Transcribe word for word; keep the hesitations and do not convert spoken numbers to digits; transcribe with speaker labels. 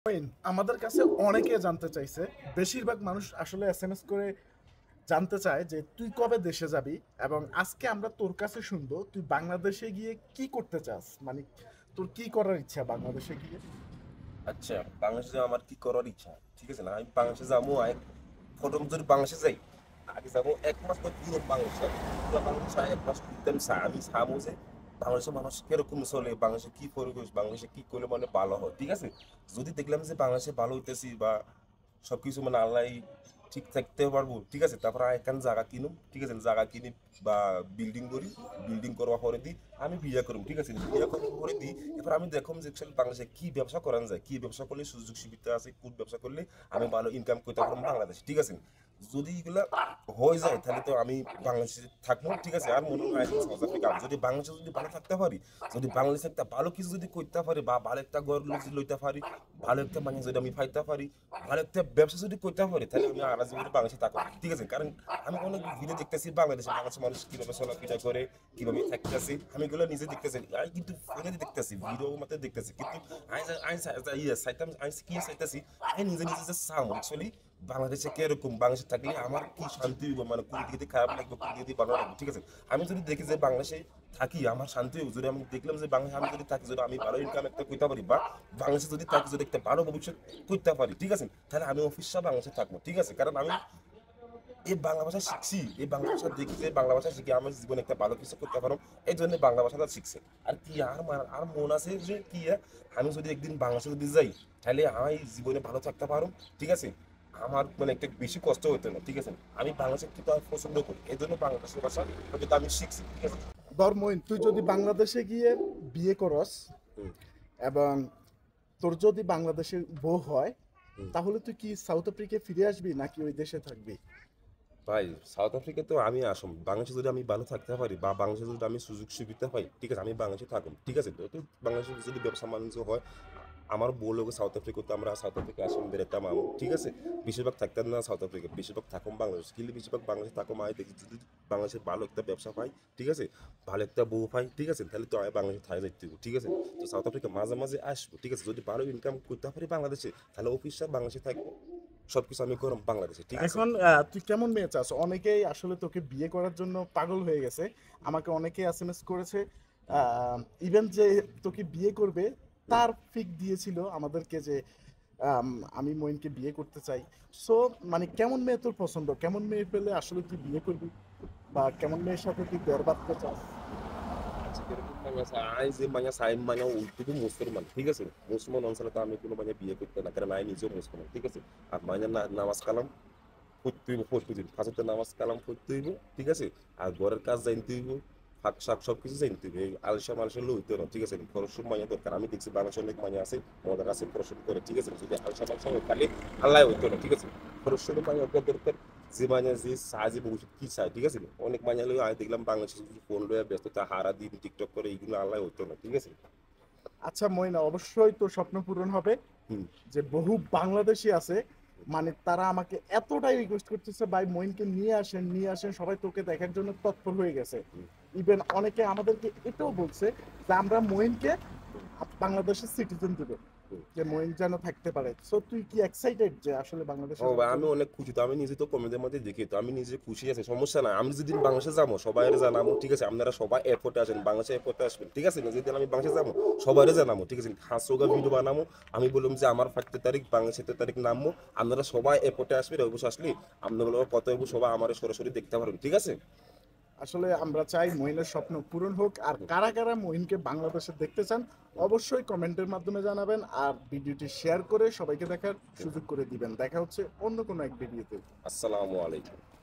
Speaker 1: Coin আমাদের কাছে অনেকে জানতে চাইছে, বেশিরভাগ মানুষ আসলে এসএমএস করে জানতে চায় যে তুই কবে দেশে যাবি, এবং আজকে আমরা তোর কাছে শুনবো তুই বাংলাদেশে গিয়ে কি করতে চাস, মানে তোর কি করার ইচ্ছা বাংলাদেশে গিয়ে।
Speaker 2: আচ্ছা, বাংলাদেশে আমার কি করার ইচ্ছা, ঠিক আছে না? আমি বাংলাদেশে যাবো। এক প্রথম যদি বাংলাদেশে যাই, আগে যাবো এক মাস পর পুরো বাংলাদেশে। পুরো বাংলাদেশে এক মাস ঘুরতে আমি চা- আমি চাবো যে বাংলাদেশের মানুষ কিরকম চলে, বাংলাদেশে কি পরিবেশ, বাংলাদেশে কি করলে মানে ভালো হয়, ঠিক আছে। যদি দেখলাম যে বাংলাদেশে ভালো হইতেছি বা সবকিছু মানে আল্লাহ ঠিক থাকতে পারবো, ঠিক আছে, তারপর আর একখান জায়গা কিনুম, ঠিক আছে, জায়গা কিনি বা বিল্ডিং করি। বিল্ডিং করবা পরে দিই আমি বিয়ে করুম, ঠিক আছে, বিয়ে করার পরে দিই। এবার আমি দেখুন যে actually বাংলাদেশে কি ব্যবসা করা যায়, কি ব্যবসা করলে সুযোগ সুবিধা আছে, কোন ব্যবসা করলে আমি ভালো ইনকাম করতে পারবো বাংলাদেশে, ঠিক আছে। যদি এগুলা হয়ে যায় তাহলে তো আমি বাংলাদেশে থাকবো, ঠিক আছে। আর মনে হয় সাউথ আফ্রিকা, যদি বাংলাদেশে যদি ভালো থাকতে পারি, যদি বাংলাদেশে একটা ভালো কিছু যদি করতে পারি বা ভালো একটা ঘর যদি লইতে পারি, ভালো একটা মানে যদি আমি পাইতে পারি, ভালো একটা ব্যবসা যদি করতে পারি, তাহলে আমি আর জীবনে বাংলাদেশে থাকবো, ঠিক আছে। কারণ আমি অনেক ভিডিও দেখতেছি বাংলাদেশে বাংলাদেশের মানুষ কিভাবে চলাফেরা করে, কিভাবে থাকতেছি, আমি এগুলো নিজে দেখতেছি। আমি কিন্তু ফোনে দেখতেছি, ভিডিও মধ্যে দেখতেছি, কিন্তু আমি আমি ইয়ে চাইতাম, আমি কি চাইতেছি, আমি নিজে নিজে যে চাম অ্যাকচুয়ালি বাংলাদেশে কিরকম, বাংলাদেশে থাকলে আমার কি শান্তি হইব, মানে কোন দিকে দিয়ে খারাপ লাগবে, কোন দিকে দিয়ে ভালো লাগবে, ঠিক আছে। আমি যদি দেখি যে বাংলাদেশে থাকি আমার শান্তি হইব, যদি আমি দেখলাম যে বাংলাদেশে আমি যদি থাকি, যদি আমি ভালো ইনকাম একটা করতে পারি, বা বাংলাদেশে যদি থাকি, যদি একটা ভালো ভবিষ্যৎ করতে পারি, ঠিক আছে, তাহলে আমি অফিসটা বাংলাদেশে থাকবো, ঠিক আছে। কারণ আমি এই বাংলা ভাষা শিখছি, এই বাংলা ভাষা দেখি যে বাংলা ভাষা শিখে আমার জীবনে একটা ভালো কিছু করতে পারো, এই জন্য বাংলা ভাষাটা শিখছে। আর কি আর মা- আর মন আছে যে কি আ, আমি যদি একদিন বাংলাদেশে যদি যাই, তাহলে আমি জীবনে ভালো থাকতে পারো, ঠিক আছে। আমার মানে একটা বেশি কষ্ট হতো না, ঠিক আছে। আমি বাংলাদেশে কিন্তু আমি পছন্দ করি, এই জন্য বাংলাদেশের ভাষা কিন্তু আমি শিখছি, ঠিক আছে।
Speaker 1: ধর মইন, তুই যদি বাংলাদেশে গিয়ে বিয়ে করস
Speaker 2: হুম,
Speaker 1: এবং তোর যদি বাংলাদেশে বউ হয়,
Speaker 2: হুম।
Speaker 1: তাহলে তুই কি সাউথ আফ্রিকায় ফিরে আসবি নাকি ওই দেশে থাকবি?
Speaker 2: ভাই, সাউথ আফ্রিকা তো আমি আসম, বাংলাদেশে যদি আমি ভালো থাকতে পারি বা বাংলাদেশে যদি আমি সুযোগ সুবিধা পাই, ঠিক আছে, আমি বাংলাদেশে থাকুন, ঠিক আছে। তো তো বাংলাদেশে যদি ব্যবসা বাণিজ্য হয়, আমার বউ লোক সাউথ আফ্রিকাতে, আমরা সাউথ আফ্রিকা আসম বেড়াতাম আমি, ঠিক আছে। বেশিরভাগ থাকতাম না সাউথ আফ্রিকা, বেশিরভাগ থাকুম বাংলাদেশ, কিন্তু বেশিরভাগ বাংলাদেশে থাকুম। আমি দেখি যদি বাংলাদেশে ভালো একটা ব্যবসা পাই, ঠিক আছে, ভালো একটা বউ পাই, ঠিক আছে, তাহলে তো আমি বাংলাদেশে থাকা যাইতে হবে, ঠিক আছে। তো সাউথ আফ্রিকা মাঝে মাঝে আসবো, ঠিক আছে, যদি ভালো ইনকাম করতে পারি বাংলাদেশে, তাহলে অফিসটা বাংলাদেশে থাকবো, সবকিছু আমি করলাম বাংলাদেশে, ঠিক আছে।
Speaker 1: এখন আহ, তুই কেমন মেয়ে চাস? অনেকেই আসলে তোকে বিয়ে করার জন্য পাগল হয়ে গেছে। আমাকে অনেকেই এসএমএস করেছে, ইভেন যে তোকে বিয়ে করবে
Speaker 2: হুম।
Speaker 1: তার ফিক দিয়েছিল আমাদেরকে যে আম, আমি মইনকে বিয়ে করতে চাই। সো মানে কেমন মেয়ে তোর পছন্দ, কেমন মেয়ে পেলে আসলে তুই বিয়ে করবি, বা কেমন মেয়ের সাথে তুই বিয়ে বাঁধতে চাস?
Speaker 2: আচ্ছা, কিরকম মানে আছে? আই যে মানে সাইম মানে শুধু মুসলমান, ঠিক আছে। মুসলমান অঞ্চলে তো আমি কোনো মানে বিয়ে করতে না, কারণ আমি নিজেও মুসলমান, ঠিক আছে। আর মানে না নামাজ কালাম পড়তে হইব প্রতিদিন, ফাঁসিতে নামাজ কালাম পড়তে হইব, ঠিক আছে। আর ঘরের কাজ জানতে হইব, শাক শাক সব কিছু জানতে হইব। এই আলসা মালসা লইতে না, ঠিক আছে। পড়াশোনা মানে দরকার, আমি দেখছি বাংলাদেশের অনেক মানে আছে, আমাদের কাছে পড়াশোনা করে, ঠিক আছে। যদি আলসা মালসা হয় তাহলে আল্লাহ হইতো না, ঠিক আছে। পড়াশোনা মানে ওকে দরকার, যে মানে যে সাহায্য ভবিষ্যৎ কি চায়, ঠিক আছে। অনেক মানে লই আমি দেখলাম বাংলাদেশে যদি ফোন লয়ে ব্যস্ত তা হারা দিন টিকটক করে, এইগুলো আল্লাহ হইতো না, ঠিক আছে।
Speaker 1: আচ্ছা মইনা, অবশ্যই তোর স্বপ্ন পূরণ হবে।
Speaker 2: হুম।
Speaker 1: যে বহু বাংলাদেশি আছে, মানে তারা আমাকে এতটাই রিকোয়েস্ট করতেছে, ভাই মইনকে নিয়ে আসেন নিয়ে আসেন, সবাই তোকে দেখার জন্য তৎপর হয়ে গেছে।
Speaker 2: হুম।
Speaker 1: ইভেন অনেকে আমাদেরকে এটাও বলছে যে আমরা মইনকে
Speaker 2: হুম।
Speaker 1: বাংলাদেশের সিটিজেন দিব,
Speaker 2: হুম।
Speaker 1: যে মইন যেন থাকতে পারে। সো তুই কি এক্সাইটেড যে আসলে
Speaker 2: ও
Speaker 1: বাংলাদেশে
Speaker 2: ভাই,
Speaker 1: যাওয়ার
Speaker 2: আমি
Speaker 1: জন্য?
Speaker 2: অনেক খুশি। তো আমি নিজে তো কমেন্টের মধ্যে দেখি, তো আমি নিজে খুশি আছি, সমস্যা নাই। আমি যেদিন বাংলাদেশে যাবো সবাই জানাবো, ঠিক আছে। আপনারা সবাই এয়ারপোর্টে আসেন, বাংলাদেশে এয়ারপোর্টে আসবেন, ঠিক আছে। যেদিন আমি বাংলাদেশে যাবো সবাই জানাবো, ঠিক আছে। হাসোগা ভিডিও বানাবো, আমি বললাম যে আমার ফার্স্ট তারিখ বাংলাদেশের তারিখ নামবো, আপনারা সবাই এয়ারপোর্টে আসবেন। অবশ্য আসলে আপনাগুলো কত হইব সবাই আমার সরাসরি দেখতে পারবেন, ঠিক আছে।
Speaker 1: আসলে আমরা চাই মইনের স্বপ্ন পূরণ হোক। আর কারা কারা মইনকে বাংলাদেশে দেখতে চান, অবশ্যই কমেন্টের মাধ্যমে জানাবেন, আর ভিডিওটি শেয়ার করে সবাইকে দেখার সুযোগ করে দিবেন। দেখা হচ্ছে অন্য কোনো এক ভিডিওতে।
Speaker 2: আসসালামু আলাইকুম।